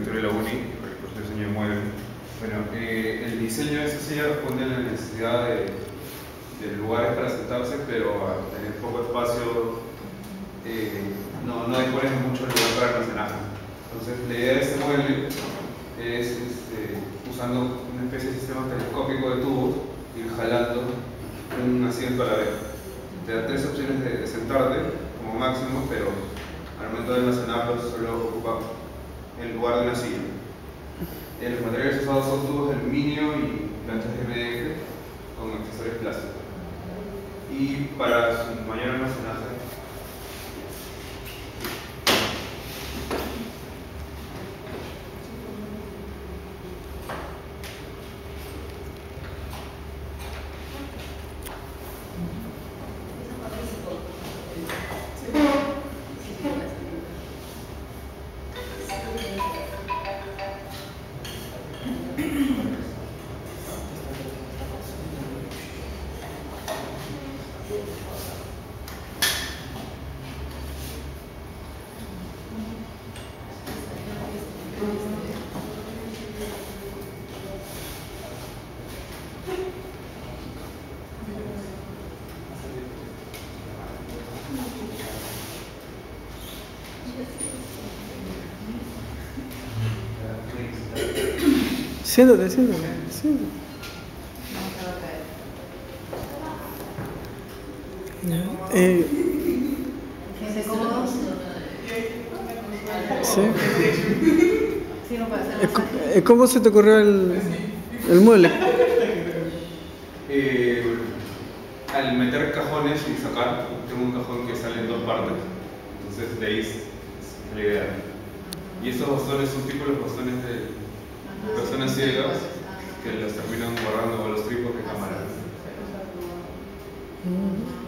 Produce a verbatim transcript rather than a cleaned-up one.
arquitectura de la UNI, por el diseño de muebles. Bueno, eh, el diseño de esa silla responde a la necesidad de, de lugares para sentarse, pero al tener poco espacio eh, no, no dispones de mucho lugar para almacenaje. Entonces, la idea de este mueble es, este, usando una especie de sistema telescópico de tubos, ir jalando un asiento a la vez. Te da tres opciones de, de sentarte como máximo, pero al momento de almacenarlo solo ocupa el lugar de una silla. Eh, los materiales usados son tubos de aluminio y planchas de M D F con accesorios plásticos. Y para su mayor almacenaje, Siéntate, siéntate, siéntate. Ya, eh, ¿Sientes cómodos? sí. Sí, no puede hacer Eh, masaje. eh, ¿Cómo se te ocurrió el, el mueble? eh, al meter cajones y sacar, tengo un cajón que sale en dos partes, entonces de ahí es, es la idea. Y esos bastones son tipo los bastones de personas ciegas que los terminan guardando con los tripos de cámara. Mm.